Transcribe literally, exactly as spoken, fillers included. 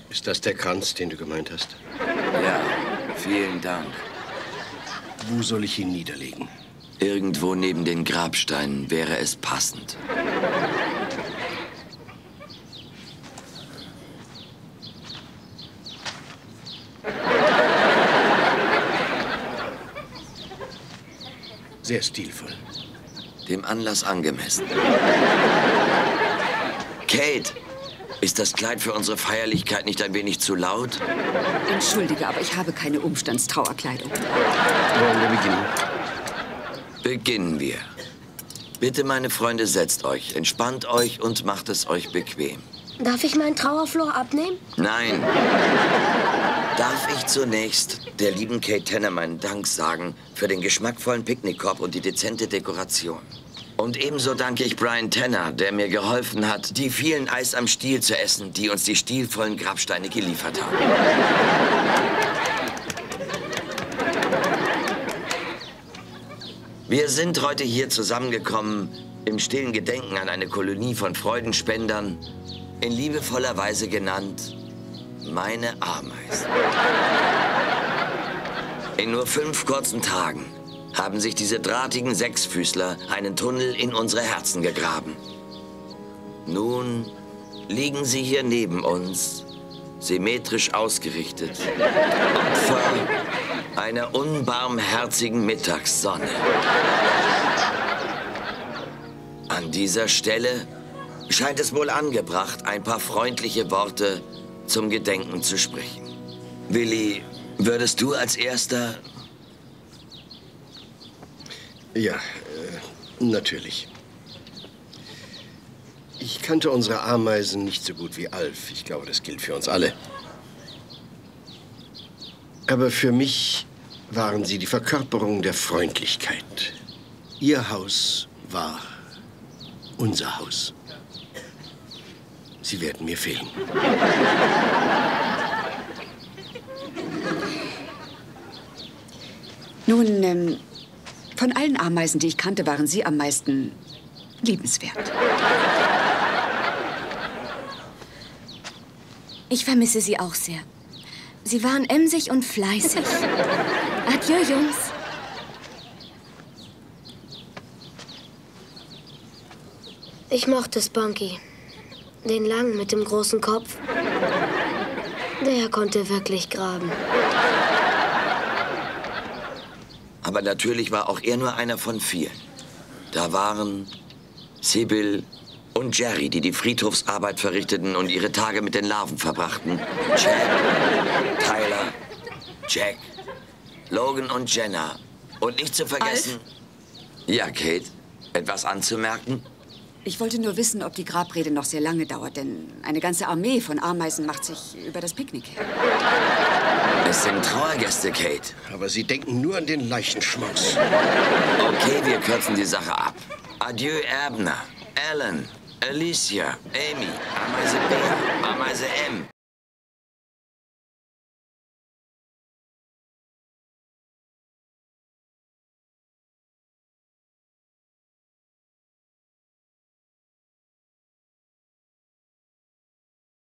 Ist das der Kranz, den du gemeint hast? Ja, vielen Dank. Wo soll ich ihn niederlegen? Irgendwo neben den Grabsteinen wäre es passend. Sehr stilvoll. Dem Anlass angemessen. Kate, ist das Kleid für unsere Feierlichkeit nicht ein wenig zu laut? Entschuldige, aber ich habe keine Umstandstrauerkleidung. Wollen wir beginnen? Beginnen wir. Bitte, meine Freunde, setzt euch, entspannt euch und macht es euch bequem. Darf ich meinen Trauerflor abnehmen? Nein. Darf ich zunächst der lieben Kate Tanner meinen Dank sagen für den geschmackvollen Picknickkorb und die dezente Dekoration. Und ebenso danke ich Brian Tanner, der mir geholfen hat, die vielen Eis am Stiel zu essen, die uns die stilvollen Grabsteine geliefert haben. Wir sind heute hier zusammengekommen im stillen Gedenken an eine Kolonie von Freudenspendern, in liebevoller Weise genannt meine Ameisen. In nur fünf kurzen Tagen haben sich diese drahtigen Sechsfüßler einen Tunnel in unsere Herzen gegraben. Nun liegen sie hier neben uns, symmetrisch ausgerichtet, Opfer einer unbarmherzigen Mittagssonne. An dieser Stelle scheint es wohl angebracht, ein paar freundliche Worte zum Gedenken zu sprechen. Willi, würdest du als Erster... Ja, äh, natürlich. Ich kannte unsere Ameisen nicht so gut wie Alf. Ich glaube, das gilt für uns alle. Aber für mich waren sie die Verkörperung der Freundlichkeit. Ihr Haus war unser Haus. Sie werden mir fehlen. Nun, ähm, von allen Ameisen, die ich kannte, waren Sie am meisten liebenswert. Ich vermisse Sie auch sehr. Sie waren emsig und fleißig. Adieu, Jungs. Ich mochte Spunky. Den langen mit dem großen Kopf. Der konnte wirklich graben. Aber natürlich war auch er nur einer von vielen. Da waren Sybil und Jerry, die die Friedhofsarbeit verrichteten und ihre Tage mit den Larven verbrachten. Chad, Tyler, Jack, Logan und Jenna. Und nicht zu vergessen... Alf? Ja, Kate, etwas anzumerken? Ich wollte nur wissen, ob die Grabrede noch sehr lange dauert, denn eine ganze Armee von Ameisen macht sich über das Picknick her. Es sind Trauergäste, Kate. Aber Sie denken nur an den Leichenschmaus. Okay, wir kürzen die Sache ab. Adieu, Abner, Alan, Alicia, Amy, Ameise Bea, Ameise M.